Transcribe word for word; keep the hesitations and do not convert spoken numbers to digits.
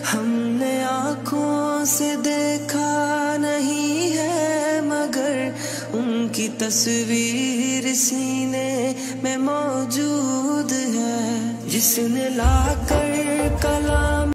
हमने आँखों से देखा नहीं है मगर उनकी तस्वीर सीने में मौजूद है, जिसने लाकर कलाम